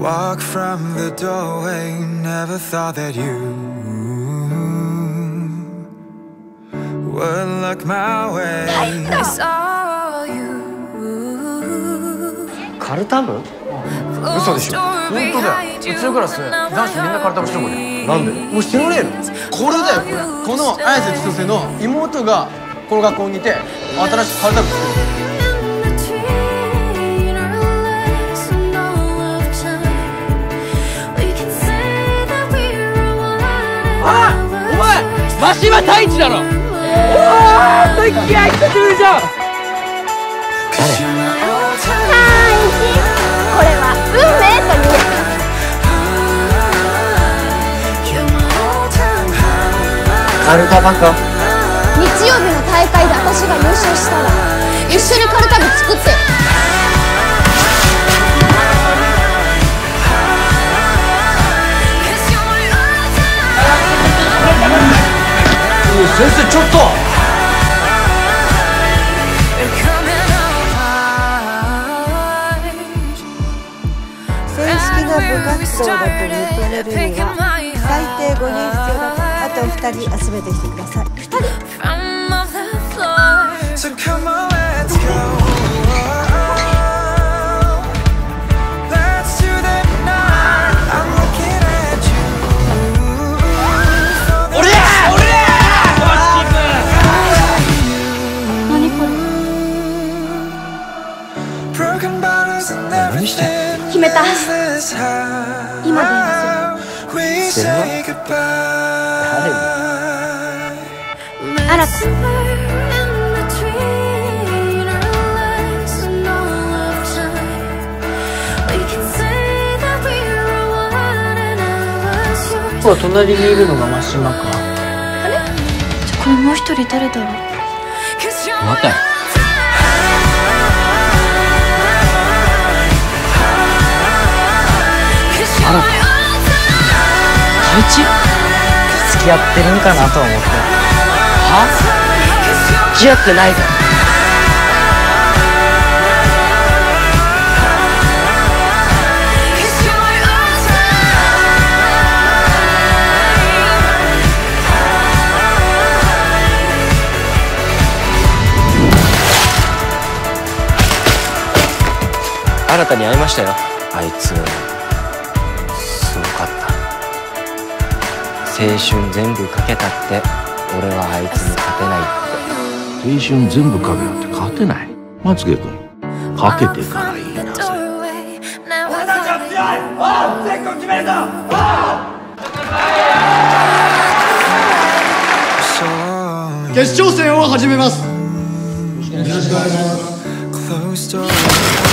Walk from the doorway, never thought that you would look my way. I saw you. カルタム？嘘でしょ。本当だよ。うちのクラス男子みんなカルタムしてるもんね。なんで？もう知らねえの？これだよこれ。この綾瀬千歳の妹がこの学校にいて新しくカルタム作る。あ！お前真島太一だろ。おお、と気合い入ってるじゃん。 これは運命というやつ。 カルタバカ。 日曜日の大会で私が優勝したら一緒にカルタ部作って。 先生ちょっと。 正式な部活動だと認めるには最低5人必要だから、あと2人集めてきてください。2人？ 何してんの？ 決めた。今電話する。 電話？誰に？ あらた。 僕は隣にいるのが真島か。 あれ？じゃこれもう一人誰だろう。 待て。あらた。太一？付き合ってるんかなと思って。は？付き合ってないから。新たに会いましたよ。あいつすごかった。青春全部かけたって俺はあいつに勝てないって。 青春全部かけたって勝てない。まつげ君かけてから言いなさい。 俺たちは強い。おう、全国決めるぞ。 決勝戦を始めます。 よろしくお願いします。